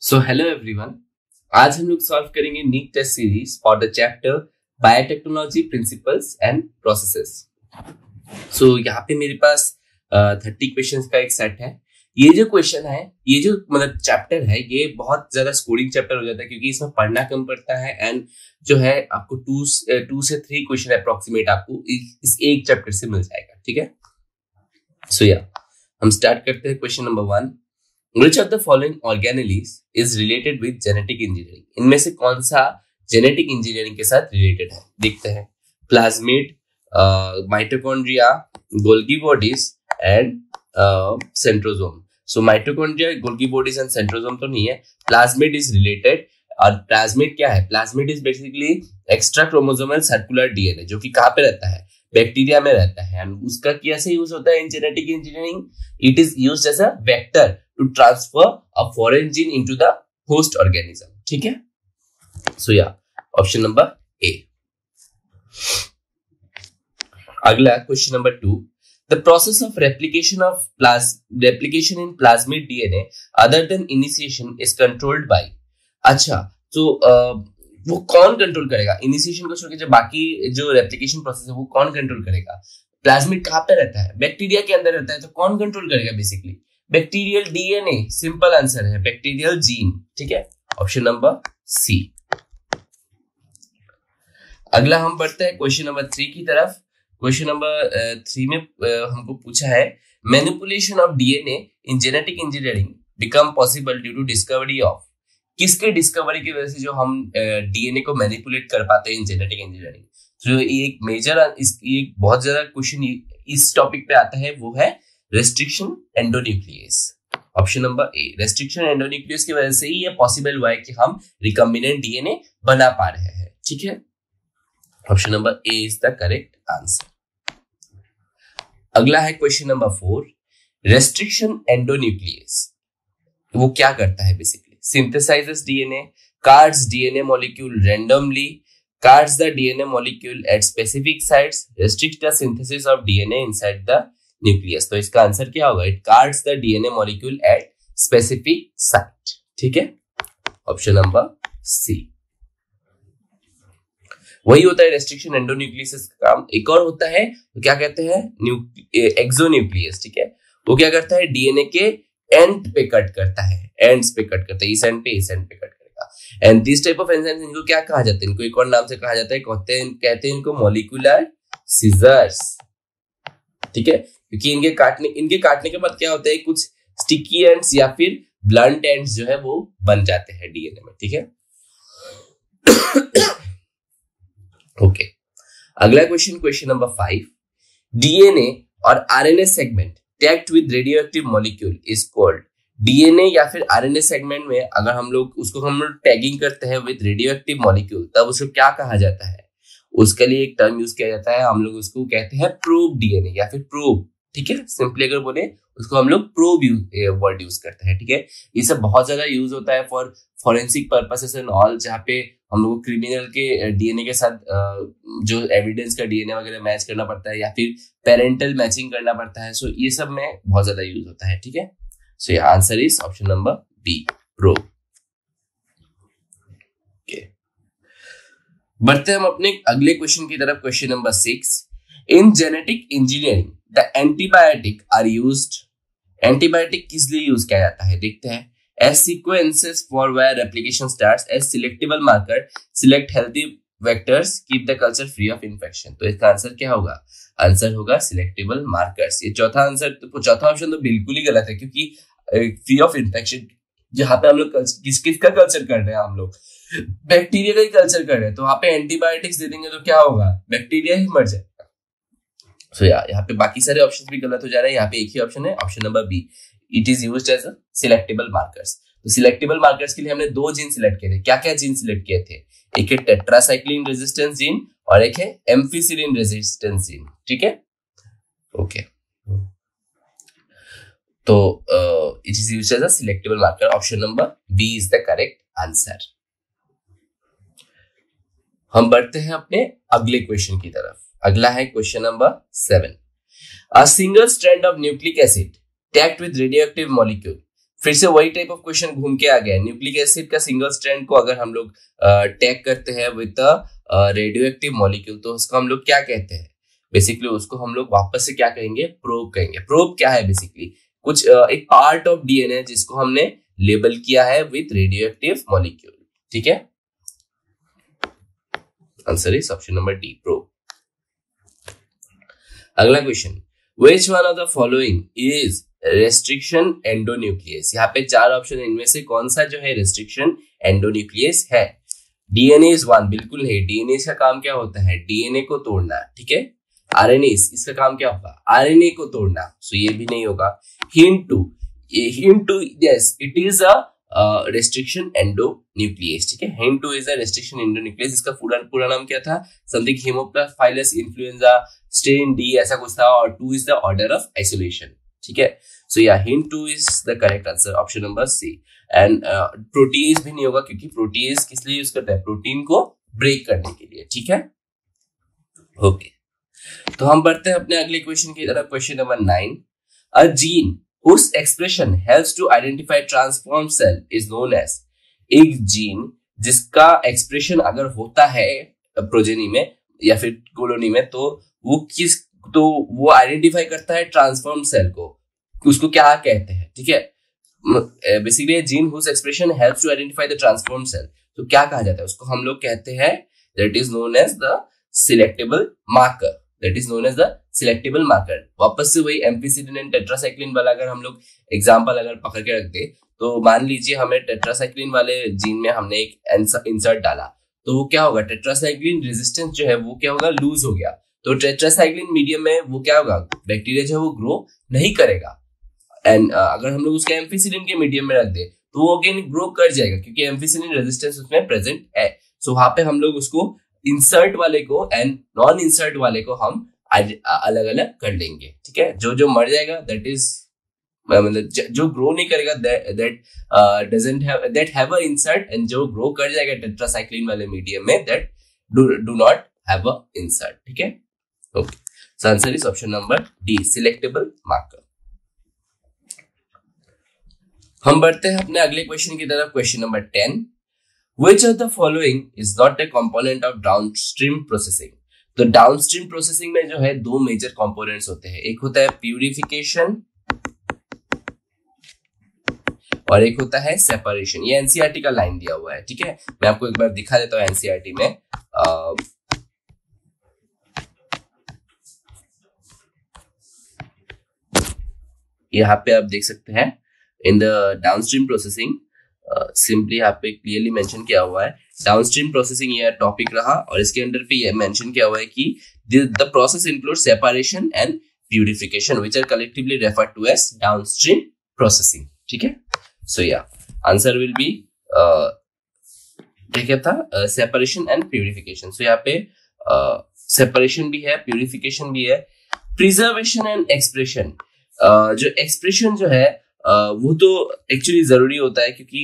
So hello everyone. आज हम लोग सॉल्व करेंगे NEET test series for the chapter biotechnology principles and processes. So यहाँ पे मेरे पास 30 क्वेश्चंस का एक सेट है। ये जो क्वेश्चन है, ये जो मतलब चैप्टर है, ये बहुत ज्यादा स्कोरिंग चैप्टर हो जाता है क्योंकि इसमें पढ़ना कम पड़ता है एंड जो है आपको 2 से 3 क्वेश्चन अप्रोक्सीमेट आपको इस एक चैप्टर से मिल जाएगा। ठीक है, सो हम स्टार्ट करते हैं। Question number 1, Which of the following organelles is related with genetic engineering? इनमें से कौन सा जेनेटिक इंजीनियरिंग के साथ रिलेटेड है? देखते हैं। Plasmid, mitochondria, Golgi bodies and centrosome. So mitochondria, Golgi bodies and centrosome तो नहीं है। Plasmid is related. और प्लाज्मिड क्या है? Plasmid is basically extra chromosomal circular DNA, जो कि कहाँ पे रहता है? बैक्टीरिया में रहता है। एंड उसका कैसे यूज होता है in genetic engineering? It is used as a vector to transfer a foreign gene into the host organism. ठीक है, सो ऑप्शन नंबर ए। अगला question number 2, the process of replication in plasmid DNA other than initiation is controlled by. अच्छा, तो वो कौन control करेगा? Initiation को छोड़ के जो बाकी जो रेप्लिकेशन प्रोसेस है वो कौन कंट्रोल करेगा? प्लाज्मिड कहाँ पे रहता है? बैक्टीरिया के अंदर रहता है, तो कौन कंट्रोल करेगा? Basically bacterial DNA. Simple answer है बैक्टीरियल जीन। ठीक है, ऑप्शन नंबर सी। अगला हम बढ़ते हैं क्वेश्चन नंबर 3 की तरफ। क्वेश्चन नंबर 3 में हमको पूछा है, manipulation of DNA in genetic engineering become possible due to discovery of. किसके डिस्कवरी की वजह से जो हम डीएनए को मैनिपुलेट कर पाते हैं इन जेनेटिक इंजीनियरिंग? तो ये एक मेजर, एक बहुत ज्यादा क्वेश्चन इस टॉपिक पे आता है, वो है restriction endonuclease. Option number A, restriction endonuclease की वजह से ही ये पॉसिबल हुआ है कि हम रिकॉम्बिनेंट डीएनए बना पा रहे हैं। ठीक है, option number A is the correct answer. अगला है क्वेश्चन नंबर 4, रेस्ट्रिक्शन एंडोन्यूक्लियस वो क्या करता है? Basically synthesizes DNA, cuts DNA molecule randomly, cuts the DNA molecule at specific sites, restricts the synthesis of DNA inside the nucleus। तो इसका answer क्या होगा? It cuts the DNA molecule at specific site। ठीक है, option number सी। वही होता है restriction endonuclease का काम। एक और होता है, तो क्या कहते हैं? एक्सोन्यूक्लियस। ठीक है, वो क्या करता है? डीएनए के एंड पे कट करता है, एंड्स पे कट करता है, इस एंड पे कट करेगा। And this type of enzymes, इनको क्या कहा जाता है? इनको एक और नाम से कहा जाता है, कहते हैं इनको मॉलिक्यूलर सीजर्स। ठीक है, क्योंकि इनके काटने के बाद क्या होता है? कुछ स्टिकी एंड्स या फिर ब्लंट एंड्स जो है वो बन जाते हैं डीएनए में। ठीक है, ओके। अगला क्वेश्चन नंबर 5, डीएनए और RNA segment tagged with radioactive molecule is called. DNA या फिर आरएनए सेगमेंट में अगर हम लोग टैगिंग करते हैं विद रेडियोएक्टिव मॉलिक्यूल, तब उसको क्या कहा जाता है? उसके लिए एक टर्म यूज किया जाता है, हम लोग उसको कहते हैं प्रोब डीएनए या फिर प्रोब। ठीक है, सिंपली अगर बोले उसको हम लोग प्रोब वर्ड यूज करते हैं। ठीक है, ये सब बहुत ज्यादा यूज होता है for forensic purposes and all, जहाँ पे हम लोग को क्रिमिनल के डीएनए के साथ जो एविडेंस का डीएनए वगैरह मैच करना पड़ता है या फिर पेरेंटल मैचिंग करना पड़ता है। सो ये सब में बहुत ज्यादा यूज होता है। ठीक है, so answer is option number B, probe. Okay, बढ़ते हम अपने अगले क्वेश्चन की तरफ। Question number 6, in genetic engineering the antibiotic are used. Antibiotic किस लिए यूज किया जाता है? देखते हैं। As sequences for where replication starts, as selectable marker, select healthy vectors, keep the culture free of infection। तो इसका आंसर क्या होगा? आंसर होगा selectable markers। ये चौथा ऑप्शन तो बिल्कुल ही गलत है, क्योंकि फ्री ऑफ इन्फेक्शन, जहां पे हम लोग किसका कल्चर कर रहे हैं? हम लोग बैक्टीरिया का ही कल्चर कर रहे हैं, तो वहां पे एंटीबायोटिक्स दे देंगे तो क्या होगा? बैक्टीरिया ही मर जाएगा। सो यहाँ पे बाकी सारे ऑप्शन भी गलत हो जा रहे हैं। यहाँ पे एक ही ऑप्शन है, option number B, it is used as a selectable markers. तो सिलेक्टेबल मार्कर्स के लिए हमने 2 जीन सिलेक्ट किए थे। क्या क्या जीन सिलेक्ट किए थे? एक है टेट्रासाइक्लिन रेजिस्टेंस जीन और एक है एम्फिसिलिन रेजिस्टेंस जीन। ठीक है, ओके। तो it is used as a selectable marker. Option number B is the correct answer. हम बढ़ते हैं अपने अगले क्वेश्चन की तरफ। अगला है question number 7, a single strand of nucleic acid tagged with radioactive molecule फिर से वही टाइप ऑफ क्वेश्चन घूम के आ गया। न्यूक्लिक एसिड का सिंगल स्ट्रैंड को अगर हम लोग टैग करते हैं विद रेडियो एक्टिव मॉलिक्यूल तो उसको हम लोग क्या कहते हैं? बेसिकली उसको हम लोग वापस से क्या कहेंगे? प्रोब कहेंगे। प्रोब क्या है? बेसिकली कुछ एक पार्ट ऑफ डीएनए जिसको हमने लेबल किया है विद रेडियो एक्टिव मॉलिक्यूल। ठीक है, answer is option number D, probe. अगला question, which one of the following is restriction endonuclease? यहाँ पे 4 ऑप्शन है, इनमें से कौन सा जो है रेस्ट्रिक्शन एंडोन्यूक्लियस है? डीएनए इज वन, बिल्कुल नहीं। डीएनए का काम क्या होता है? डीएनए को तोड़ना। ठीक है, आरएनए इसका काम क्या होगा? आरएनए को तोड़ना। सो ये भी नहीं होगा। Hind two, yes it is a restriction endonuclease. ठीक है, Hind two is a restriction endonuclease. इसका पूरा नाम क्या था? Something Haemophilus influenzae strain D ऐसा कुछ था, और 2 is the order of isolation. ठीक है, सो या Hind 2 is the correct answer, option number C. And protease भी नहीं होगा, क्योंकि प्रोटीज किस लिए यूज करता है? प्रोटीन को ब्रेक करने के लिए। ठीक है, ओके। तो हम बढ़ते हैं अपने अगले क्वेश्चन की तरफ, question number 9। A gene whose expression helps to identify transformed cell is known as। एक जीन जिसका एक्सप्रेशन अगर होता है प्रोजेनी में या फिर कॉलोनी में तो वो आइडेंटिफाई करता है ट्रांसफॉर्म सेल को, उसको क्या कहते हैं? ठीक है, basically gene whose expression helps to identify the transformed cell, तो क्या कहा जाता है उसको? हम लोग कहते हैं that is known as the selectable marker। That is known as the selectable marker। वापस से वही एम्फीसिलिन एंड टेट्रासाइक्लिन वाला अगर हम लोग एग्जांपल अगर पकड़ के रख दे तो मान लीजिए हमें टेट्रासाइक्लिन वाले जीन में हमने एक इंसर्ट डाला, तो वो क्या होगा? टेट्रासाइक्लिन रेजिस्टेंस जो है वो क्या होगा? लूज हो गया। तो टेट्रासाइक्लिन मीडियम में वो क्या होगा? बैक्टीरिया जो है वो ग्रो नहीं करेगा। एंड अगर हम लोग उसका एम्फीसिलिन के मीडियम में रख दे तो वो अगेन ग्रो कर जाएगा, क्योंकि एम्फीसिलिन रेजिस्टेंस उसमें प्रेजेंट है। सो वहां पे हम लोग उसको इंसर्ट वाले को एंड नॉन इंसर्ट वाले को हम अलग अलग कर लेंगे। ठीक है, जो मर जाएगा दैट इज मतलब जो ग्रो नहीं करेगा that doesn't have that have a insert, and जो ग्रो कर जाएगा टेट्रासाइक्लिन वाले मीडियम में that do not have a insert. ठीक है, okay. So answer is option number D, selectable marker. हम बढ़ते हैं अपने अगले क्वेश्चन की तरफ, question number 10। Which of the following is not a component of downstream processing? तो डाउनस्ट्रीम प्रोसेसिंग में जो है 2 मेजर कंपोनेंट्स होते हैं, एक होता है प्यूरिफिकेशन और एक होता है सेपरेशन। ये एनसीईआरटी का लाइन दिया हुआ है। ठीक है, मैं आपको एक बार दिखा देता हूँ एनसीईआरटी में। यहाँ पे आप देख सकते हैं in the downstream processing simply यहाँ पे क्लियरली मेंशन किया हुआ है डाउनस्ट्रीम प्रोसेसिंग, ये टॉपिक रहा और इसके अंडर पे ये मेंशन किया हुआ है कि the process include separation and purification which are collectively referred to as downstream processing. ठीक है, so yeah answer will B क्या था? Separation and purification. सो यहाँ पे सेपरेशन भी है, प्यूरिफिकेशन भी है। प्रिजर्वेशन एंड एक्सप्रेशन, जो एक्सप्रेशन जो है वो तो एक्चुअली जरूरी होता है, क्योंकि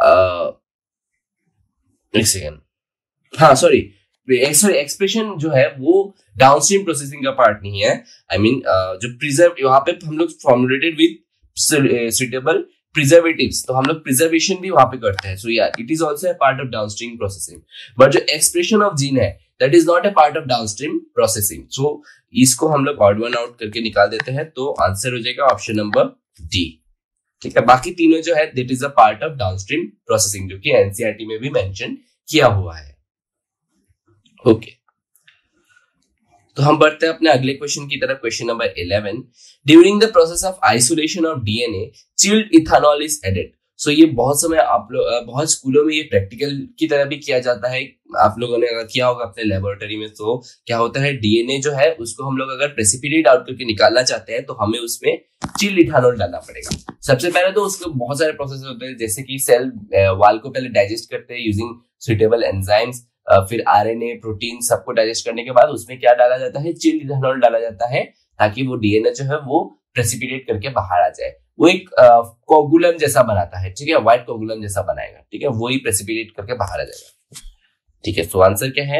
एक सेकेंड, हाँ सॉरी एक्सप्रेशन जो है वो डाउनस्ट्रीम प्रोसेसिंग का पार्ट नहीं है। आई मीन जो प्रिजर्व, यहाँ पे हम लोग फॉर्मुलेटेड विद सुटेबल प्रिजर्वेटिव्स, तो हम लोग प्रिजर्वेशन भी वहां पे करते हैं। सो यार it is also a part of downstream processing, but जो एक्सप्रेशन ऑफ जीन है that is not a part of downstream processing. So इसको हम लोग ऑड वन आउट करके निकाल देते हैं, तो आंसर हो जाएगा ऑप्शन नंबर डी। ठीक है, बाकी तीनों जो है that is a part of downstream processing, जो कि एनसीईआरटी में भी मेंशन किया हुआ है। ओके, तो हम बढ़ते हैं अपने अगले क्वेश्चन की तरफ, question number 11। During the process of isolation of DNA chilled ethanol is added. So ये बहुत समय आप लोग बहुत स्कूलों में ये प्रैक्टिकल की तरह भी किया जाता है। आप लोगों ने अगर किया होगा अपने लेबोरेटरी में, तो क्या होता है डीएनए जो है उसको हम लोग अगर प्रेसिपिटेट आउट करके निकालना चाहते हैं तो हमें उसमें चिल्ड इथेनॉल डालना पड़ेगा। सबसे पहले तो उसके बहुत सारे प्रोसेस होते हैं, जैसे कि सेल वाल को पहले डाइजेस्ट करते हैं यूजिंग सुटेबल एंजाइम्स, फिर आरएनए प्रोटीन सबको डाइजेस्ट करने के बाद उसमें क्या डाला जाता है? चिल्ड इथेनॉल डाला जाता है, ताकि वो डीएनए जो है वो प्रेसिपिटेट करके बाहर आ जाए। वो एक कोगुलम जैसा बनाता है, ठीक है, व्हाइट कोगुलम जैसा बनाएगा। ठीक है, वही प्रेसिपिटेट करके बाहर आ जाएगा। ठीक है, सो आंसर क्या है?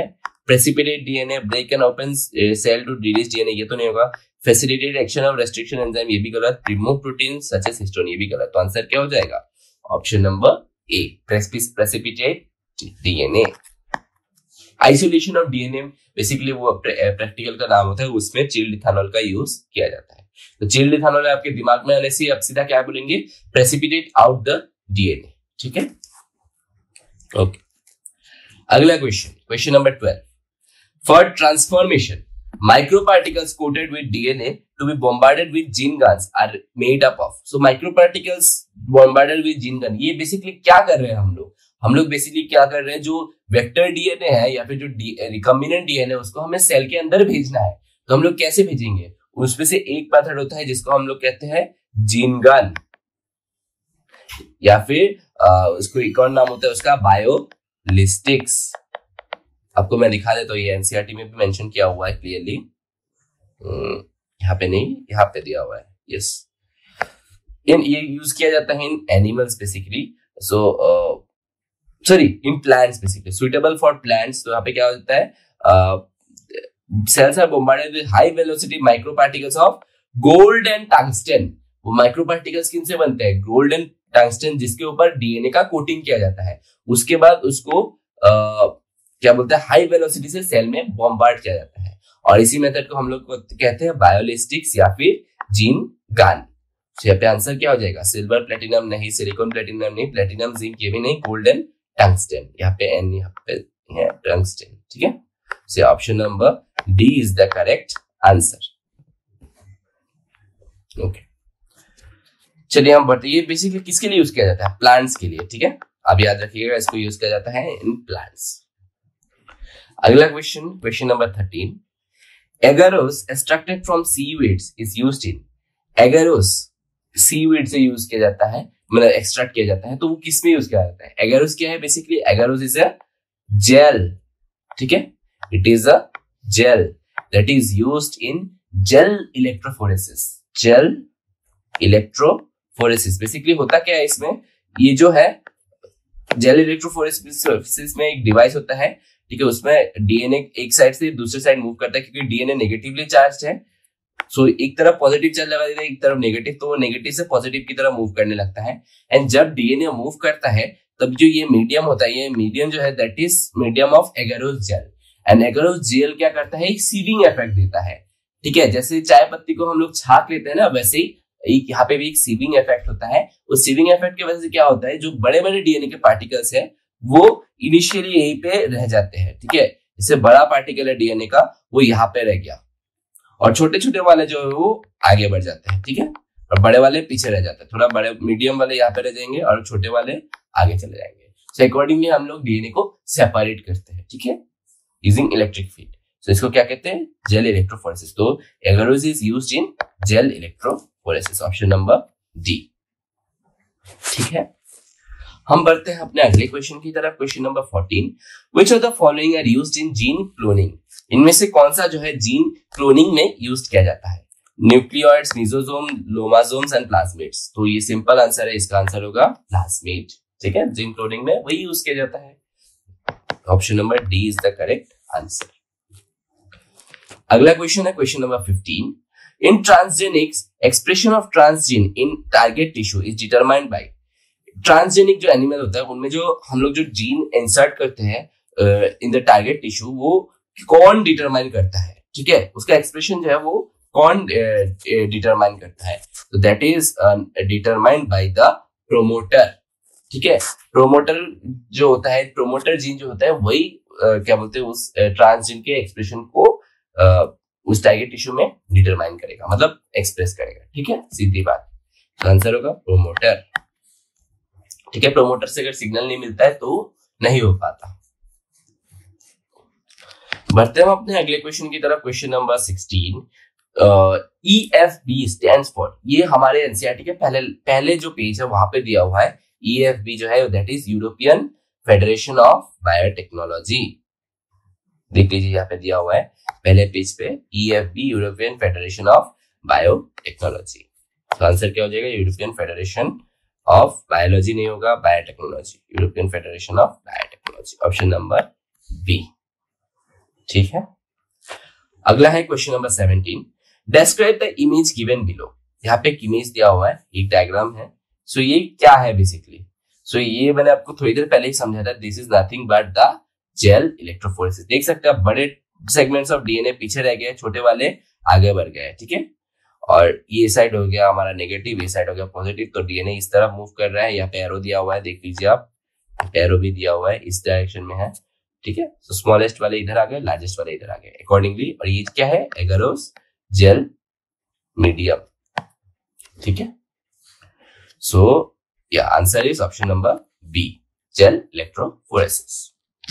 Precipitate DNA, break and open cell to release DNA, ये तो नहीं होगा। Facilitate action of restriction enzyme, ये भी गलत। Remove protein such as histone, ये भी गलत। तो आंसर क्या हो जाएगा? Option number A, precipitate DNA. Isolation of DNA basically वो प्रैक्टिकल का नाम होता है, उसमें चिल्ड इथेनॉल का यूज किया जाता है। तो चिल्ड इथेनॉल आपके दिमाग में आने से आप सीधा क्या बोलेंगे? Precipitate out the DNA. ठीक है, ओके। अगला question, question number 12। For transformation microparticles coated with DNA to be bombarded with gene guns are made up of. So microparticles bombarded with gene gun, ये बेसिकली क्या कर रहे हैं हम लोग बेसिकली क्या कर रहे हैं, जो वेक्टर डीएनए है या फिर जो रिकॉम्बिनेंट डीएनए उसको हमें सेल के अंदर भेजना है। तो हम लोग कैसे भेजेंगे? उसमें से एक मेथड होता है जिसको हम लोग कहते हैं जीन गन, या फिर उसको एक और नाम होता है उसका बायोलिस्टिक्स। आपको मैं दिखा देता हूँ, ये एनसीईआरटी में भी मेंशन किया हुआ है क्लियरली। यहाँ पे नहीं, यहाँ पे दिया हुआ है। यस, ये यूज किया जाता है in animals basically, sorry in plants basically, suitable for plants. तो यहाँ पे क्या होता है, cells are bombarded with high velocity microparticles of gold and tungsten। वो माइक्रोपार्टिकल्स किन से बनते हैं? गोल्ड एंड टंगस्टन, जिसके ऊपर डीएनए का कोटिंग किया जाता है। उसके बाद उसको क्या बोलते हैं, हाई वेलोसिटी से सेल में बॉम्बार्ड किया जाता है। और इसी मेथड को हम लोग कहते हैं बायोलिस्टिक्स या फिर जीन गन। यहाँ पे आंसर क्या हो जाएगा? सिल्वर प्लेटिनम नहीं, सिलिकॉन प्लेटिनम नहीं, प्लेटिनम जिंक ये भी नहीं, गोल्ड एंड टंगस्टन। यहाँ पे एन, यहाँ पे है टंगस्टन। ठीक है, so option number D is the correct answer. Okay, चलिए हम बढ़ते। ये बेसिकली किसके लिए यूज किया जाता है? प्लांट्स के लिए। ठीक है, अब याद रखिएगा इसको यूज किया जाता है इन प्लांट्स। अगला question, question number 13। Agarose extracted from seaweeds is used in. Agarose seaweed से यूज किया जाता है, मतलब एक्सट्रैक्ट किया जाता है, तो वो किस में यूज किया जाता है? एगारोस क्या है? Basically agarose is a gel. ठीक है, it is a gel that is used in gel electrophoresis. Gel electrophoresis basically होता क्या है इसमें? ये जो है जेल इलेक्ट्रोफोरेसिस में एक डिवाइस होता है, ठीक है, उसमें डीएनए एक साइड से दूसरे साइड मूव करता है, क्योंकि डीएनए नेगेटिवली चार्ज है। सो एक तरफ पॉजिटिव चार्ज लगा देता है, एक तरफ नेगेटिव, तो वो नेगेटिव से पॉजिटिव की तरफ मूव करने लगता है। एंड जब डीएनए मूव करता है तब जो ये मीडियम होता है, ये मीडियम जो है that is medium of agarose gel. And agarose gel क्या करता है? एक सीविंग इफेक्ट देता है। ठीक है, जैसे चाय पत्ती को हम लोग छाक लेते हैं ना, वैसे ही एक यहाँ पे भी एक सीविंग इफेक्ट होता है। उस सीविंग इफेक्ट की वजह से क्या होता है, जो बड़े बड़े डीएनए के पार्टिकल्स है वो इनिशियली यहीं पे रह जाते हैं। ठीक है, जैसे बड़ा पार्टिकल है डीएनए का, वो यहाँ पे रह गया, और छोटे छोटे वाले जो है वो आगे बढ़ जाते हैं। ठीक है, और बड़े वाले पीछे रह जाते हैं। थोड़ा बड़े मीडियम वाले यहाँ पे रह जाएंगे और छोटे वाले आगे चले जाएंगे। सो अकॉर्डिंगली हम लोग डीएनए को सेपरेट करते हैं। ठीक है, यूजिंग इलेक्ट्रिक फील्ड। सो इसको क्या कहते हैं? Gel electrophoresis. तो agarose is used in gel electrophoresis. Option number D. ठीक है, हम बढ़ते हैं अपने अगले क्वेश्चन की तरफ। Question number 14। Which of the following are used in gene cloning? इनमें से कौन सा जो है जीन क्लोनिंग में यूज किया जाता है? Nucleoids, mesosome, lomasomes and plasmids. तो ये सिंपल आंसर है, इसका आंसर होगा प्लाज्मिड। ठीक है, जीन क्लोनिंग में वही यूज किया जाता है। Option number D is the correct answer. अगला क्वेश्चन है question number 15। In transgenics expression of transgene in target tissue is determined by. Transgenic जो एनिमल होता है उनमें जो हम लोग जो जीन इंसर्ट करते हैं इन द टारगेट टिश्यू, वो कौन डिटरमाइन करता है? ठीक है, उसका एक्सप्रेशन जो है वो कौन डिटरमाइन करता है? तो that is determined by the promoter. ठीक है, प्रोमोटर जो होता है, प्रोमोटर जीन जो होता है वही क्या बोलते हैं उस ट्रांसजीन के एक्सप्रेशन को उस टारगेट टिश्यू में डिटरमाइन करेगा, मतलब एक्सप्रेस करेगा। ठीक है, सीधी बात। तो आंसर होगा प्रोमोटर। ठीक है, प्रोमोटर से अगर सिग्नल नहीं मिलता है तो नहीं हो पाता। बढ़ते हम अपने अगले क्वेश्चन की तरफ। Question number 16। EFB stands for. ये हमारे एनसीईआरटी के पहले जो पेज है वहां पे दिया हुआ है। EFB जो है that is European Federation of Biotechnology. देख लीजिए, यहाँ पे दिया हुआ है पहले पेज पे, EFB European Federation of Biotechnology. तो आंसर क्या हो जाएगा? यूरोपियन फेडरेशन ऑफ बायोलॉजी नहीं होगा, biotechnology, European Federation of Biotechnology. Option number B. ठीक है। अगला है question number 17, describe the image given below. यहाँ पे एक इमेज दिया हुआ है, एक डायग्राम है। सो ये क्या है बेसिकली? सो ये मैंने आपको थोड़ी देर पहले ही समझा था, this is nothing but the gel electrophoresis. देख सकते हैं बड़े सेगमेंट्स ऑफ डीएनए पीछे रह गए, छोटे वाले आगे बढ़ गए, ठीक है। और ये साइड हो गया हमारा नेगेटिव, ये साइड हो गया पॉजिटिव, तो डीएनए इस तरफ मूव कर रहा है। यहाँ पे एरो दिया हुआ है, देख लीजिए आप, एरो भी दिया हुआ है, इस डायरेक्शन में है, ठीक है। तो स्मॉलेस्ट वाले इधर आ गए, लार्जेस्ट वाले इधर आ गए अकॉर्डिंगली। और ये क्या है? एगारोस जेल मीडियम, ठीक है। So yeah answer is option number B, gel electrophoresis.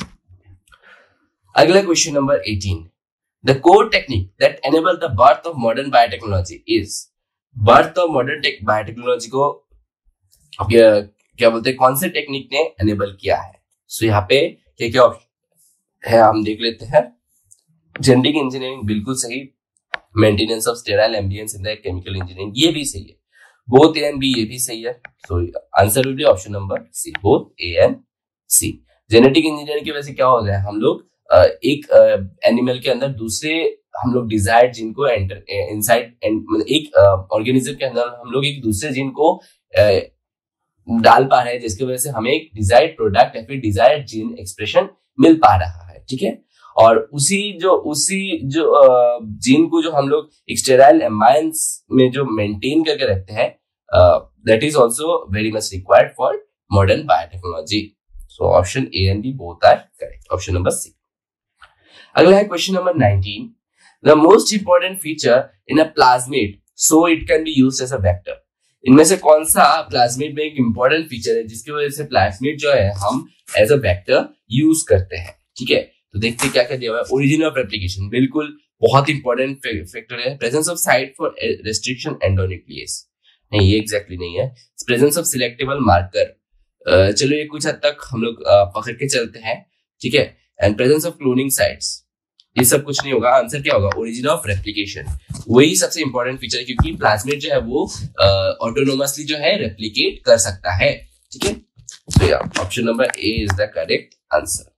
अगला question number 18, the core technique that enable the birth of modern biotechnology is. Birth of modern biotechnology को क्या बोलते हैं, कौन से टेक्निक ने एनेबल किया है? सो यहाँ पे क्या क्या है हम देख लेते हैं। जेनेटिक इंजीनियरिंग बिल्कुल सही, maintenance of sterile ambience in the chemical engineering ये भी सही है, बोथ ए एंड बी ये भी सही है। So answer will be option number C, both A and C. Genetic engineering की वजह से क्या हो गया, हम लोग एक एनिमल के अंदर दूसरे हम लोग डिजायर्ड जीन को इनसाइड एक ऑर्गेनिज्म के अंदर हम लोग एक दूसरे जीन को डाल पा रहे हैं, जिसकी वजह से हमें एक डिजायर्ड प्रोडक्ट या फिर डिजायर्ड जीन एक्सप्रेशन मिल पा रहा है, ठीक है। और उसी जो जीन को जो हम लोग स्टेराइल एम्बायंस में जो मेंटेन करके रखते हैं, that is also very much required for modern biotechnology. So option A and B both are correct, option number C. अगला है question number 19, the most important feature in a plasmid so it can be used as a vector. इनमें से कौन सा plasmid में एक important feature है जिसकी वजह से प्लाज्मिड जो है हम एज अ वेक्टर यूज करते हैं, ठीक है। तो देखते हैं क्या क्या दिया हुआ है। ओरिजिन ऑफ रेप्लिकेशन बिल्कुल बहुत इंपॉर्टेंट फैक्टर है। Presence of site for restriction endonuclease, नहीं ये एग्जैक्टली नहीं है। प्रेजेंस ऑफ सिलेक्टेबल मार्कर, चलो ये कुछ हद तक हम लोग पकड़ के चलते हैं, ठीक है। And presence of cloning sites, ये सब कुछ नहीं होगा। आंसर क्या होगा? ओरिजिन ऑफ रेप्लिकेशन, वही सबसे इंपॉर्टेंट फीचर है, क्योंकि प्लाज्मिड जो है वो ऑटोनोमसली जो है रेप्लिकेट कर सकता है, ठीक है। तो yeah option number A is the correct answer.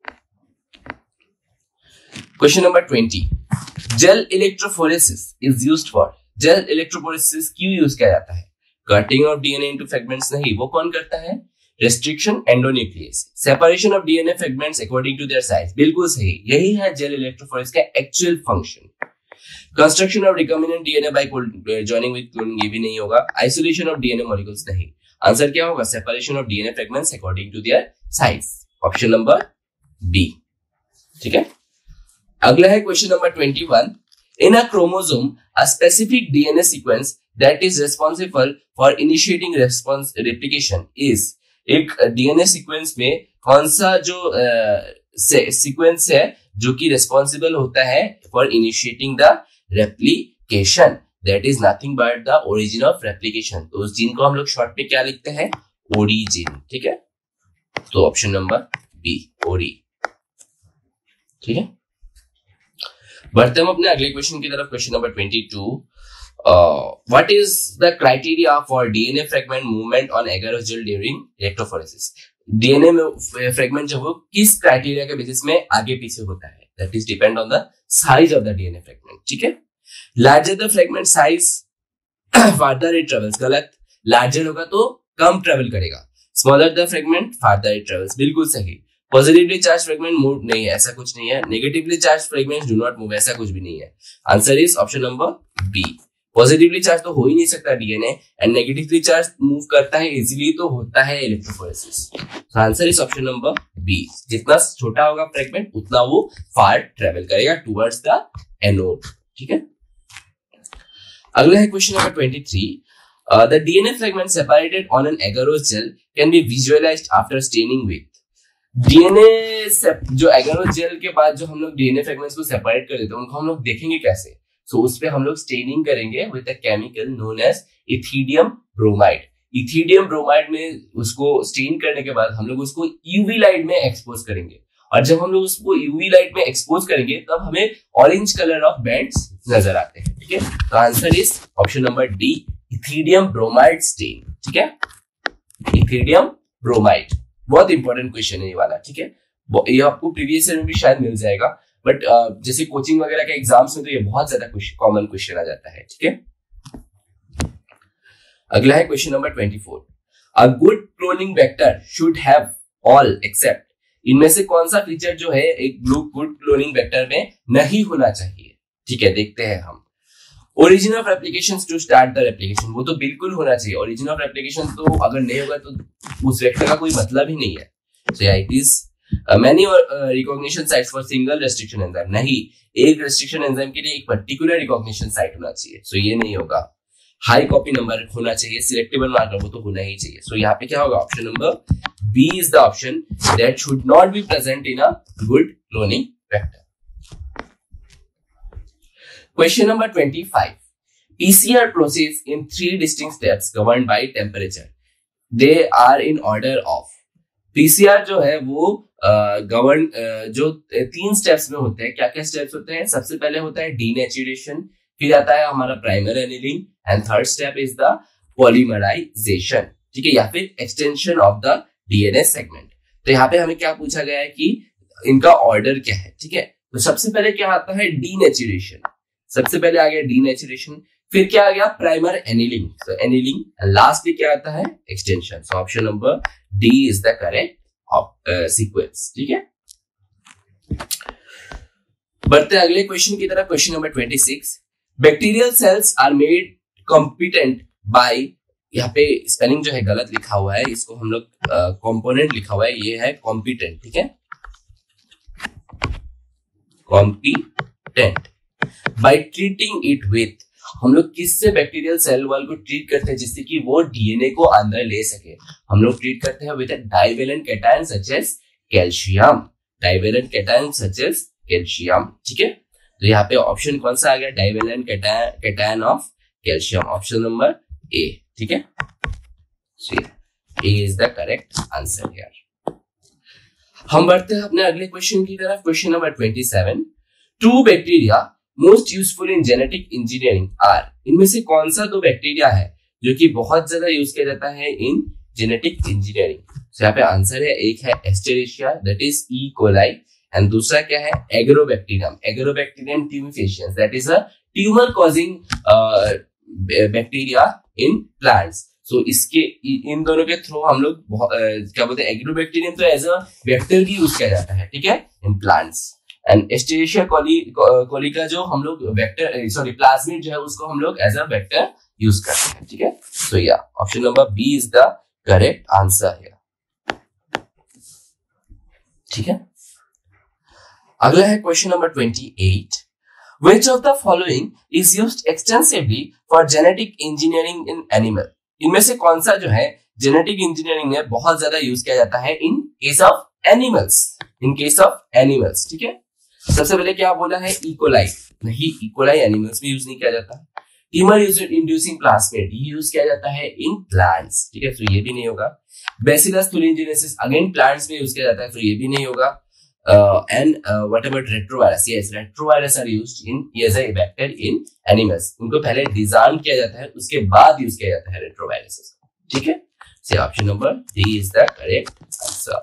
Question number 20, gel electrophoresis is used for. Gel electrophoresis क्यों यूज किया जाता है? Cutting of DNA into fragments नहीं, वो कौन करता है? Restriction endonuclease, separation of DNA fragments according to their size, बिल्कुल सही, यही है जेल इलेक्ट्रोफोरेसिस का actual function. Construction of recombinant DNA by joining with cloning, ये भी नहीं होगा। आइसोलेशन ऑफ डीएनए मॉलिक्यूल्स नहीं, आंसर क्या होगा? Separation of DNA fragments according to their size, option number B, ठीक है। अगला है question number 21, in a chromosome a specific DNA sequence that is responsible for initiating response replication is. एक DNA sequence में कौन सा जो सीक्वेंस है जो कि रिस्पांसिबल होता है for initiating the replication, that is nothing but the origin of replication. तो उस जीन को हम लोग शॉर्ट में क्या लिखते हैं? ओरिजिन, ठीक है। तो ऑप्शन नंबर बी, ओरी, ठीक है। बढ़ते हम अपने अगले क्वेश्चन की तरफ। Question number 22, what is the criteria for DNA fragment movement on agarose gel during electrophoresis? DNA में फ्रेगमेंट जो वो किस क्राइटेरिया के बेसिस में आगे पीछे होता है? That is depend on the size of the DNA fragment, ठीक है। Larger the fragment size, farther it travels, गलत। Larger होगा तो कम ट्रेवल करेगा। Smaller the fragment, farther it travels, बिल्कुल सही। पॉजिटिवली चार्ज फ्रेगमेंट मूव नहीं है, ऐसा कुछ नहीं है। Negatively charge fragments do not move, ऐसा कुछ भी नहीं है। Answer is option number B, positively charge तो हो ही नहीं सकता DNA, and negatively charge move करता है इजीली तो होता है इलेक्ट्रोफोरेसिस। तो आंसर इज ऑप्शन नंबर बी, जितना छोटा होगा फ्रेगमेंट उतना वो फार ट्रेवल करेगा टुवर्ड्स द एनोड, ठीक है। अगला है question number 23, the DNA fragment separated on N agarose gel can be visualised after staining with. DNA जो एगारोस जेल के बाद जो हम लोग डीएनए फ्रेगमेंट्स को सेपरेट कर देते हैं उनको हम लोग देखेंगे कैसे? सो उस पे हम लोग स्टेनिंग करेंगे with a chemical known as ethidium bromide. Ethidium bromide में उसको स्टेन करने के बाद हम लोग उसको यूवी लाइट में एक्सपोज करेंगे, और जब हम लोग उसको यूवी लाइट में एक्सपोज करेंगे तब हमें ऑरेंज कलर ऑफ बैंड्स नजर आते हैं, ठीक है। तो answer is option number D, ethidium bromide stain, ठीक है। इथिडियम ब्रोमाइड बहुत इंपॉर्टेंट क्वेश्चन है ये वाला, ठीक है। ये आपको प्रीवियस ईयर में भी शायद मिल जाएगा, बट जैसे कोचिंग वगैरह के एग्जाम्स में तो ये बहुत ज्यादा कॉमन क्वेश्चन आ जाता है, ठीक है। अगला है question number 24। A good cloning vector should have all except, इनमें से कौन सा फीचर जो है एक गुड क्लोनिंग वेक्टर में नहीं होना चाहिए, ठीक है। देखते हैं हम। Origin of application to start the application, वो तो बिल्कुल होना चाहिए। ओरिजिन ऑफ एप्लीकेशन तो अगर नहीं होगा तो उस वेक्टर का कोई मतलब ही नहीं है। So yeah it is many recognition sites for single restriction enzyme, नहीं, एक रेस्ट्रिक्शन एंजाइम के लिए एक पर्टिकुलर रिकॉग्निशन साइट होना चाहिए। सो ये नहीं होगा। हाई कॉपी नंबर होना चाहिए, सिलेक्टेबल मार्कर वो तो होना ही चाहिए। सो यहाँ पे क्या होगा, option number B is the option that should not be present in a good cloning vector. Question number 25. PCR process in 3 distinct steps governed by temperature. They are in order of. PCR जो है वो govern जो 3 steps में होते हैं। क्या क्या steps होते हैं? सबसे पहले होता है डीनेचुरेशन, फिर आता है हमारा primer annealing and third step is the polymerisation, ठीक है, या फिर extension of the DNA segment. तो यहाँ पे हमें क्या पूछा गया है कि इनका ऑर्डर क्या है, ठीक है। तो सबसे पहले क्या आता है, डीनेचुरेशन। सबसे पहले आ गया डीनेचुरेशन, फिर क्या आ गया, प्राइमर एनिलिंग, तो एनिलिंग, लास्टली क्या आता है, extension. So option number D is the correct sequence, ठीक है। बढ़ते हैं अगले क्वेश्चन की तरफ। Question number 26। Bacterial cells are made competent by, यहाँ पे स्पेलिंग जो है गलत लिखा हुआ है, इसको हम लोग कंपोनेंट लिखा हुआ है, ये है कॉम्पिटेंट, ठीक है, competent. By treating it with, हम लोग किससे बैक्टीरियल सेल वॉल को ट्रीट करते हैं जिससे कि वो डीएनए को अंदर ले सके। हम लोग ट्रीट करते हैं with divalent cation such as calcium, divalent cation such as calcium, ठीक है। तो यहाँ पे ऑप्शन कौन सा आ गया, divalent cation of calcium, option number A, ठीक है। A is the correct answer here. हम बढ़ते हैं अपने अगले क्वेश्चन की तरफ। Question number 27। 2 bacteria most useful in genetic engineering are, इनमें से कौन सा 2 बैक्टीरिया है जो कि बहुत ज्यादा यूज किया जाता है इन जेनेटिक इंजीनियरिंग। तो यहाँ पे आंसर है, एक है Escherichia that is E coli and दूसरा क्या है, Agrobacterium tumefaciens that is a tumour causing bacteria in plants. So इसके इन दोनों के थ्रू हम लोग क्या बोलते हैं, एग्रोबैक्टीरियम तो एज अ वेक्टर भी यूज किया जाता है, ठीक है, in plants. And Escherichia coli का जो हम लोग वेक्टर प्लाज्मिड जो है उसको हम लोग एज अ वेक्टर यूज करते हैं, ठीक है। So yeah option number B is the correct answer here, ठीक है। अगला है question number 28। Which of the following is used extensively for genetic engineering in animal? इनमें से कौन सा जो है जेनेटिक इंजीनियरिंग में बहुत ज्यादा यूज किया जाता है in case of animals, in case of animals, ठीक है। सबसे पहले क्या बोला है, इकोलाई, नहीं, इकोलाई एनिमल्स में यूज नहीं किया जाता। ट्यूमर इंड्यूसिंग प्लाज्मिड ये यूज किया जाता है इन प्लांट्स, ठीक है, तो ये भी नहीं होगा। बैसिलस thuringiensis अगेन प्लांट्स में यूज किया जाता है, तो ये भी नहीं होगा। And what about retrovirus? Yes, retrovirus are used in as a vector in animals. उनको पहले डिजाइन किया जाता है, उसके बाद यूज किया जाता है retroviruses, ठीक है। So option number D is the correct answer.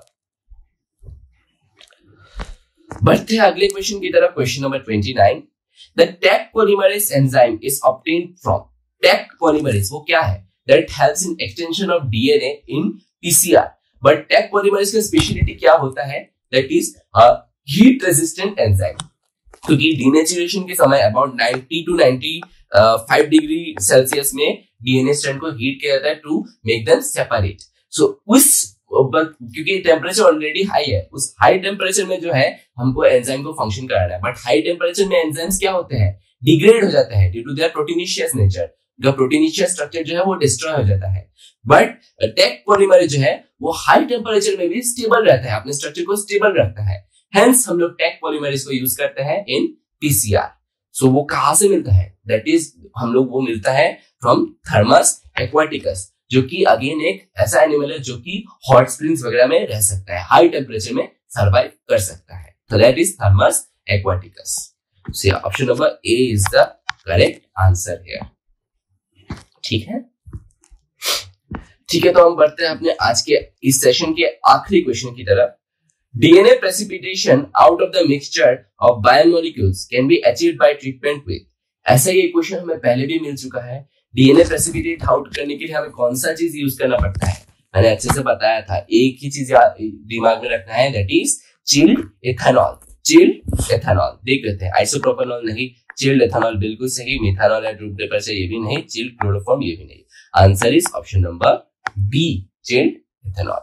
बढ़ते हैं अगले क्वेश्चन की तरफ। Question number 29। The Taq polymerase enzyme is obtained from, Taq polymerase वो क्या है, that helps in extension of DNA in PCR. But Taq polymerase का speciality क्या होता है, that is a heat resistant enzyme, क्योंकि डीनेचुरेशन के समय अबाउट 90 to 95 डिग्री सेल्सियस में डीएनए स्ट्रैंड को हीट किया जाता है to make them separate. So उस क्योंकि टेम्परेचर ऑलरेडी हाई है, उस हाई टेम्परेचर में जो है हमको एंजाइम को फंक्शन कराना है, बट हाई टेम्परेचर में एंजाइम्स क्या होते हैं, डिग्रेड हो जाते हैं due to their proteinaceous nature, उनका प्रोटीनिशियस स्ट्रक्चर जो है वो डिस्ट्रॉय हो जाता है। बट टेक पॉलीमरेज जो है वो हाई टेम्परेचर में भी स्टेबल रहता है, अपने स्ट्रक्चर को स्टेबल रखता है, हेंस हम लोग टेक पॉलीमरेज को यूज करते हैं इन पीसीआर। सो वो कहां से मिलता है, दैट इज हम लोग वो मिलता है फ्रॉम थर्मस एक्वाटिकस, जो कि अगेन एक ऐसा एनिमल है जो कि हॉट स्प्रिंग्स वगैरह में रह सकता है, हाई टेम्परेचर में सर्वाइव कर सकता है, तो that is Thermus aquaticus. So option number A is the correct answer here, ठीक है। ठीक है, तो हम बढ़ते हैं अपने आज के इस सेशन के आखिरी क्वेश्चन की तरफ। DNA precipitation out of the mixture of biomolecules can be achieved by treatment with। ऐसा ये क्वेश्चन हमें पहले भी मिल चुका है। डीएनए प्रेसिपिटेट आउट करने के लिए हमें कौन सा चीज यूज करना पड़ता है, मैंने अच्छे से बताया था। एक ही चीज दिमाग में रखना है, that is chilled ethanol. Chilled ethanol देख लेते हैं, आइसोप्रोपेनॉल नहीं, चिल्ड एथेनॉल बिल्कुल सही। मिथानॉल एंड रूम टेम्परेचर ये भी नहीं, चिल्ड क्लोरोफॉर्म ये भी नहीं। Answer is option number B, chilled ethanol.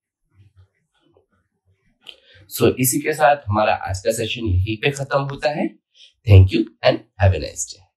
So इसी के साथ हमारा आज का सेशन यहीं पे खत्म होता है। Thank you and have a nice day.